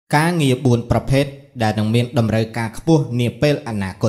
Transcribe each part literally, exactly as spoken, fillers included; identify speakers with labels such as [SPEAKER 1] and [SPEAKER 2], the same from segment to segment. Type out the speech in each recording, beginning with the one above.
[SPEAKER 1] ការងារបួនប្រភេទដែលនឹងមានតម្រូវការខ្ពស់នាពេលអនាគត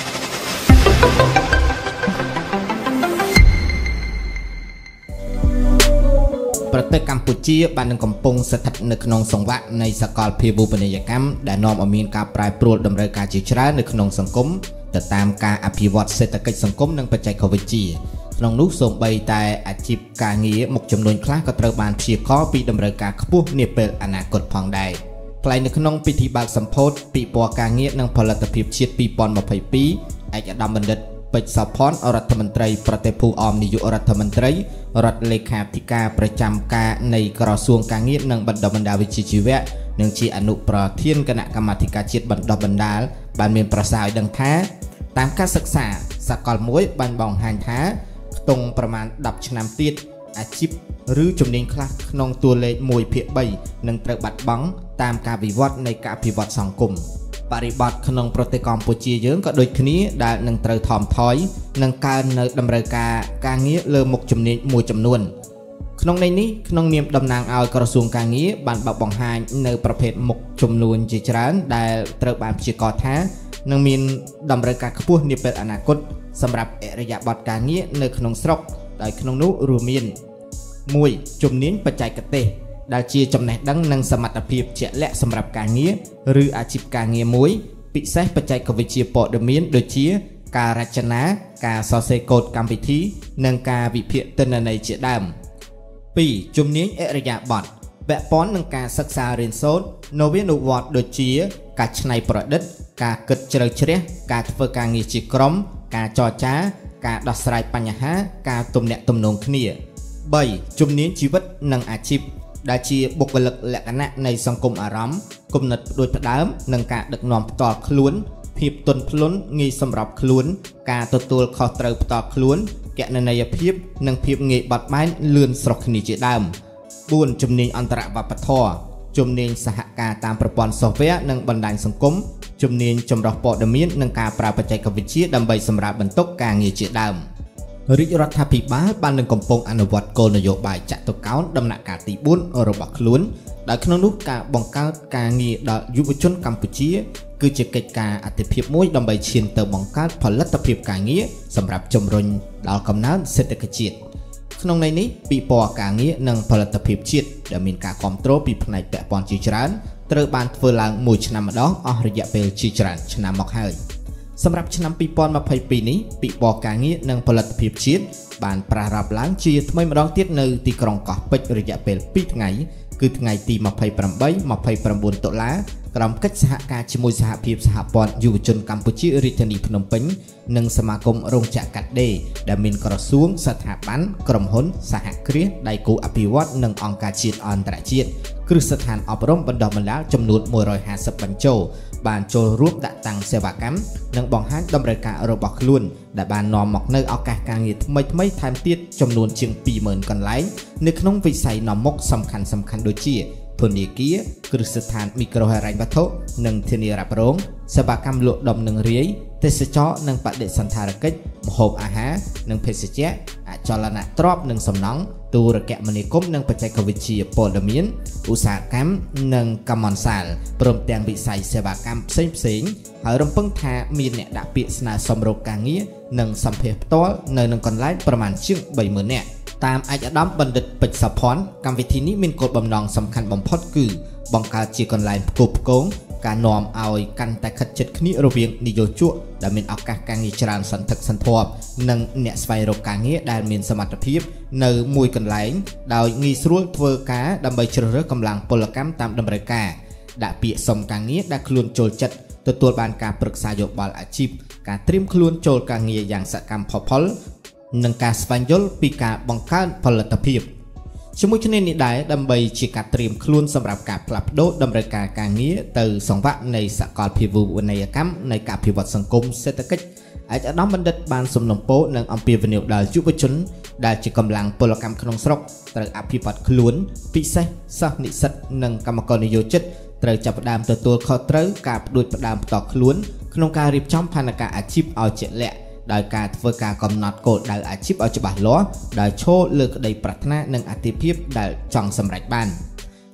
[SPEAKER 1] ប្រទេសកម្ពុជាបាននឹងកំពុងស្ថិតនៅក្នុងសង្វាក់នៃសកលភាវូបនីយកម្មដែលនាំឲ្យមានការប្រែប្រួលតម្រូវការជាច្រើននៅក្នុងសង្គមទៅតាមការអភិវឌ្ឍសេដ្ឋកិច្ចសង្គមនិងបច្ចេកវិទ្យាក្នុងនោះសូម្បីតែអាជីពការងារមុខចំនួនខ្លះក៏ត្រូវបានព្យាករណ៍ពីតម្រូវការខ្ពស់នាពេលអនាគតផងដែរថ្លែងនៅក្នុងពិធីបើកសម្ពោធពិព័រណ៍ការងារនិងផលិតភាពជាតិពីរពាន់ម្ភៃពីរឯកឧត្តមបណ្ឌិតពេជ្រសោភ័ណ្ឌរដ្ឋមន្ត្រីប្រទេសភូអមនាយករដ្ឋមន្ត្រីរដ្ឋលេខាធិការប្រចាំការនៃក្រសួងការងារនិងបណ្ដុះបណ្ដាលវិជ្ជាជីវៈនិងជាអនុប្រធានគណៈកម្មាធិការជាតិបណ្ដុះបណ្ដាលបានមានប្រសាសន៍ឲ្យដឹងថាតាមការសិក្សាសកលមួយបានបង្ហាញថាខ្ទង់ប្រមាណដប់ឆ្នាំទៀតអាជីពឬជំនាញខ្លះក្នុងតួលេខមួយភាគបីនឹងត្រូវបាត់បង់តាមការវិវត្តនៃការអភិវឌ្ឍសង្គមបរិបទក្នុងប្រទេសកម្ពុជាយើងក៏ដូចគ្នាដែលនឹងត្រូវថមថយនឹងកើននៅតម្រូវការការងារលើមុខជំនាញមួយចំនួនក្នុងន័យនេះក្នុងនាមតំណាងឲ្យក្រសួងការងារបានបើកបង្ហាញនៅប្រភេទមុខចំនួនជាច្រើនដែលត្រូវបានព្យាករណ៍ថានឹងមានតម្រូវការខ្ពស់នាពេលអនាគតសម្រាប់អរិយាប័ត្រការងារនៅក្នុងស្រុកដោយក្នុងនោះរួមមានមួយជំនាញបច្ចេកទេសដែលជាចំណេះដឹងនិងសមត្ថភាពជាក់លាក់សម្រាប់ការងារឬអាជីពការងារមួយពិសេសបច្ចេកវិទ្យាព័ត៌មានដូចជាការរចនាការសរសេរកូដកម្មវិធីនិងការវិភាគទិន្នន័យជាដើមពីរជំនាញអរិយាប័ត្រពាក់ព័ន្ធនឹងការសិក្សារៀនសូត្រនវានុវត្តន៍ដូចជាការច្នៃប្រឌិតការគិតជ្រៅជ្រះការធ្វើការងារជាក្រុមការចរចាការដោះស្រាយបញ្ហាការទំនាក់ទំនងគ្នាបីជំនាញជីវិតនិងអាជីពដែលជាបុគ្គលិកលក្ខណៈនៃសង្គមអារម្មណ៍គំនិតផ្ដួចផ្ដើមនិងការដឹកនាំផ្ទាល់ខ្លួនភាពទន់ភ្លន់ងាយសម្របខ្លួនការទទួលខុសត្រូវផ្ទាល់ខ្លួនគណនេយ្យភាពនិងភាពងាយបត់បែនលឿនស្រស់គ្នាជាដើមបួនជំនាញអន្តរវប្បធម៌ជំនាញសហការតាមប្រព័ន្ធ software និងបណ្ដាញសង្គមជំនាញចម្រុះព័ត៌មាននិងការប្រើបច្ចេកវិទ្យាដើម្បីសម្រាប់បន្ទុកការងារជាដើមរាជរដ្ឋាភិបាលបាននឹងកំពុងអនុវត្តគោលនយោបាយចតុកោណដំណាក់កាលទីបួនរបស់ខ្លួនដែលក្នុងនោះការបង្កើតការងារដល់យុវជនកម្ពុជាគឺជាកិច្ចការអាទិភាពមួយដើម្បីឈានទៅបង្កើតផលិតភាពការងារសម្រាប់ជំរុញដល់កំណើនសេដ្ឋកិច្ចជាតិក្នុងន័យនេះពិព័រណ៍ការងារនិងផលិតភាពជាតិដែលមានការគ្រប់គ្រងពីផ្នែកពាក់ព័ន្ធជាច្រើនត្រូវបានធ្វើឡើងមួយឆ្នាំម្ដងអស់រយៈពេលជាច្រើនឆ្នាំមកហើយសម្រាប់ឆ្នាំពីរពាន់ម្ភៃពីរនេះពិព័រណ៍ការងារនិងផលិតភាពជាតិបានប្រារព្ធឡើងជាថ្មីម្ដងទៀតនៅទីក្រុងកោះពេជ្ររយៈពេលពីរថ្ងៃគឺថ្ងៃទីម្ភៃប្រាំបី ម្ភៃប្រាំបួនតុលាក្រោមកិច្ចសហការជាមួយសហភាពសហព័ន្ធយុវជនកម្ពុជារាជធានីភ្នំពេញនិងសមាគមរោងចក្រកាត់ដេរដែលមានក្រសួងស្ថាប័នក្រុមហ៊ុនសហគ្រាសដៃគូអភិវឌ្ឍនិងអង្គការជាតិអន្តរជាតិគ្រឹះស្ថានអប់រំបណ្ដុះបណ្ដាលចំនួនមួយរយហាសិបបញ្ជោបានចូលរួមដាក់តាំងសេវាកម្មនិងបង្ហាញតម្រូវការរបស់ខ្លួនដែលបាននាំមកនៅឱកាសការងារថ្មីថ្មីថែមទៀតចំនួនជាងពីរម៉ឺនកន្លែងនៅក្នុងវិស័យនាំមុខសំខាន់សំខាន់ដូចជាធនាគារគ្រឹះស្ថានមីក្រូហិរញ្ញវត្ថុនិងធានារ៉ាប់រងសេវាកម្មលក់ដុំនិងរាយទេសចរនិងបដិសណ្ឋារកិច្ចម្ហូបអាហារនិងភេសជ្ជៈអចលនទ្រព្យនិងសំណង់ទូរគមនាគមន៍និងបច្ចេកវិទ្យាព័ត៌មានឧស្សាហកម្មនិងកម្មន្តសាលព្រមទាំងវិស័យសេវាកម្មផ្សេងផ្សេងហើយរំពឹងថាមានអ្នកដាក់ពាក្យស្នើសុំរកការងារនិងសម្ភារផ្ទាល់នៅនឹងកន្លែងប្រមាណជាងបីម៉ឺននាក់តាមឯកឧត្តមបណ្ឌិតពេជ្រសោភ័ណ្ឌកម្មវិធីនេះមានគោលបំណងសំខាន់បំផុតគឺបង្កើតជាកន្លែងផ្គូផ្គងការនាំឲ្យកាន់តែខិតជិតគ្នារវាងនិយោជកដែលមានឱកាសការងារច្រើនសន្ធឹកសន្ធាប់និងអ្នកស្វែងរកការងារដែលមានសមត្ថភាពនៅមួយកន្លែងដោយងាយស្រួលធ្វើការដើម្បីជ្រើសរើសកម្លាំងពលកម្មតាមតម្រូវការដាក់ពាក្យសុំការងារដែលខ្លួនចូលចិត្តទទួលបានការប្រឹក្សាយោបល់អាជីពការត្រៀមខ្លួនចូលការងារយ៉ាងសកម្មផុសផុលនិងការស្វែងយល់ពីការបង្កើនផលិតភាពជាមួយគ្នានេះដែរដើម្បីជាការត្រៀមខ្លួនសម្រាប់ការផ្លាស់ប្ដូរតម្រូវការការងារទៅសង្វាក់នៃសកលភាវូបនីយកម្មនៃការអភិវឌ្ឍសង្គមសេដ្ឋកិច្ចឯកឧត្តមបណ្ឌិតបានសំណូមពរនិងអំពាវនាវដល់យុវជនដែលជាកម្លាំងពលកម្មក្នុងស្រុកត្រូវអភិវឌ្ឍខ្លួនពិសេសសិស្សនិស្សិតនិងកម្មករនិយោជិតត្រូវចាប់ផ្ដើមទទួលខុសត្រូវការផ្ដួចផ្ដើមផ្ទាល់ខ្លួនក្នុងការរៀបចំផែនការអាជីពឲ្យជាក់លាក់ដោយការធ្វើការកំណត់គោលដៅអាជីពឲ្យច្បាស់លាស់ដោយឈរលើក្តីប្រាថ្នានិងអតិភិបដែលចង់សម្រេចបាន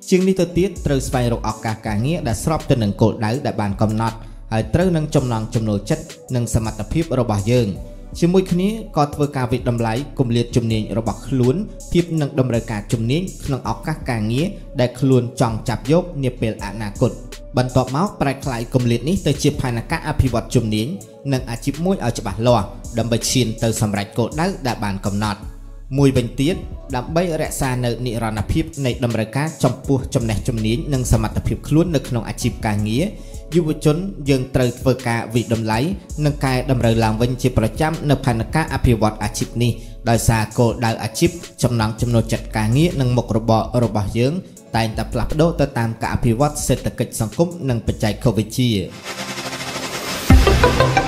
[SPEAKER 1] ជាងនេះទៅទៀតត្រូវស្វែងរកឱកាសការងារដែលស្របទៅនឹងគោលដៅដែលបានកំណត់ហើយត្រូវនឹងចំណង់ចំណូលចិត្តនិងសមត្ថភាពរបស់យើងជាមួយគ្នាក៏ធ្វើការវិតម្លៃគម្លាតជំនាញរបស់ខ្លួនធៀបនឹងតម្រូវការជំនាញក្នុងឱកាសការងារដែលខ្លួនចង់ចាប់យកនាពេលអនាគតបន្ទាប់មកប្រែក្លាយគម្លាតនេះទៅជាផែនការអភិវឌ្ឍជំនាញនិងអាជីពមួយឲ្យច្បាស់លាស់ដើម្បីឈានទៅសម្រេចគោលដៅដែលបានកំណត់មួយវិញទៀតដើម្បីរក្សានៅនិរន្តរភាពនៃតម្រូវការចំពោះចំណេះជំនាញនិងសមត្ថភាពខ្លួននៅក្នុងអាជីពការងារយុវជនយើងត្រូវធ្វើការវិតម្លៃនិងកែតម្រូវឡើងវិញជាប្រចាំនៅផែនការអភិវឌ្ឍអាជីពនេះដោយសារគោលដៅអាជីពចំណង់ចំណូលចិត្តការងារនិងមុខរបររបស់យើងតែងតែផ្លាស់ប្ដូរទៅតាមការអភិវឌ្ឍសេដ្ឋកិច្ចសង្គមនិងបច្ចេកវិទ្យា